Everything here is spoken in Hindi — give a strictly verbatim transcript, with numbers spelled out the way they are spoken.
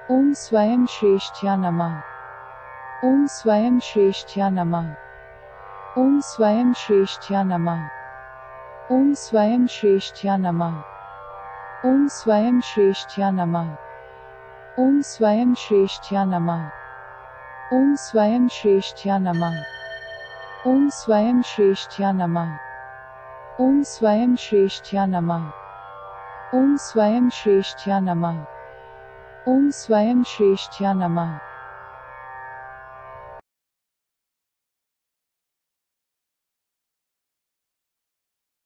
ओम स्वयं श्रेष्ठ्या नमः। ओम स्वयं श्रेष्ठ्या नमः। ओम स्वयं श्रेष्ठ्या नमः। ओम स्वयं श्रेष्ठ्या नमः। ओम स्वयं श्रेष्ठ्या नमः। ओम स्वयं श्रेष्ठ्या नमः। ओम स्वयं श्रेष्ठ्या नमः। ओम स्वयं श्रेष्ठ्या नमः। ओम स्वयं श्रेष्ठ्या नमः। ओम स्वयं श्रेष्ठ्या नमः। ओम स्वयं श्रेष्ठ्या नमः।